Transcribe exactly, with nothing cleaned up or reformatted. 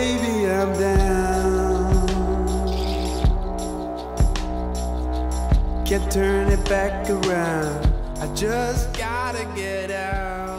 baby, I'm down. Can't turn it back around. I just gotta get out.